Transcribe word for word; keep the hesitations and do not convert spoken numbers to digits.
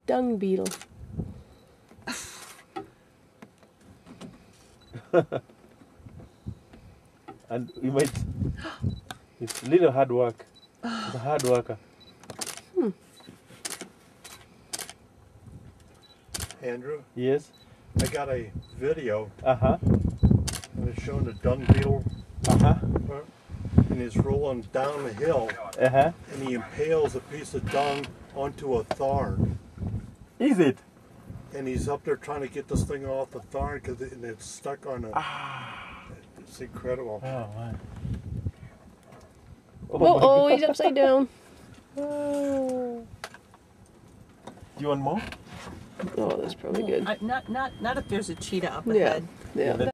Dung beetle. And you might, it's a little hard work. It's a hard worker. Hmm. Andrew? Yes? I got a video Uh-huh. and it's showing the dung beetle Uh-huh. and he's rolling down the hill Uh-huh. and he impales a piece of dung onto a thorn. Is it? And he's up there trying to get this thing off the thorn because it, and it's stuck on a... Ah. It's incredible. Oh, man. Oh, my oh, God. he's upside down. Do you want more? Oh, that's probably good. I, not, not, not if there's a cheetah up Yeah. ahead. Yeah.